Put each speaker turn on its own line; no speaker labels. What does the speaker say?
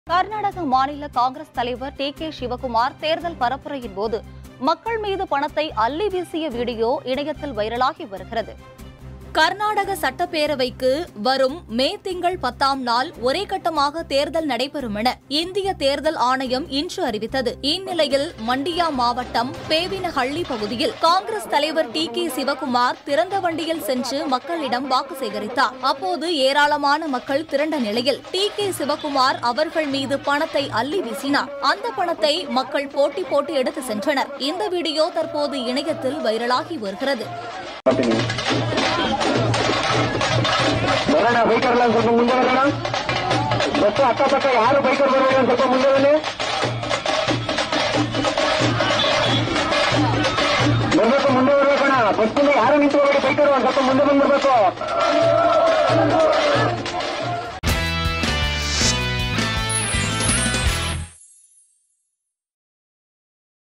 கர்நாடக மாநில காங்கிரஸ் தலைவர் டி.கே. சிவகுமார் தேர்தல் பரப்புரையின் போது மக்கள் மீது பணத்தை அள்ளி வீசிய வீடியோ இணையத்தில் வைரலாகி வருகிறது. கர்நாடக சட்டப்பேரவைக்கு வரும் மே திங்கள் 10ஆம் நாள் ஒரே கட்டமாக தேர்தல் நடைபெறும் என இந்திய தேர்தல் ஆணையம் இன்று அறிவித்தது. இந்நிலையில் மண்டியா மாவட்டம் பேவினஹள்ளி பகுதியில் காங்கிரஸ் தலைவர் டி.கே. சிவகுமார் திறந்த வண்டியில் சென்று மக்களிடம் வாக்கு சேகரித்தார். அப்போது ஏராளமான மக்கள் திரண்ட நிலையில் டி.கே. சிவகுமார் அவர்கள் மீது பணத்தை அள்ளி வீசினார். அந்த பணத்தை மக்கள் போட்டி போட்டு எடுத்து சென்றனர். இந்த வீடியோ தற்போது இணையத்தில் வைரலாகி வருகிறது.
ಬೈಕರ್ಲ್ಲ ಸ್ವಲ್ಪ ಮುಂದೆ ಬರೋಣ. ಬಸ್ಸು ಅಕ್ಕಪಕ್ಕ ಯಾರು ಬೈಕರ್ ಬರಬೇಡ ಸ್ವಲ್ಪ ಮುಂದೆ ಬನ್ನಿ. ಬರ್ಬೇಕು, ಮುಂದೆ ಬರ್ಬೇಕಣ್ಣ. ಬಸ್ಸಿಂದ ಯಾರು ನಿಂತು ಹೋಗಬೇಡಿ, ಬೈಕರು ಸ್ವಲ್ಪ ಮುಂದೆ ಬಂದ್ಬಿಡ್ಬೇಕು.